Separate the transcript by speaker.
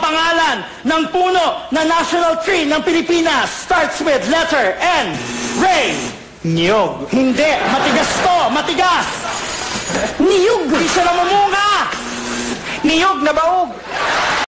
Speaker 1: pangalan ng puno na national tree ng Pilipinas. Starts with letter N. Ray.
Speaker 2: Niyog.
Speaker 1: Hindi. Matigas to. Matigas.
Speaker 3: Niyog.
Speaker 1: Hindi siya namumunga.
Speaker 2: Niyog na baog.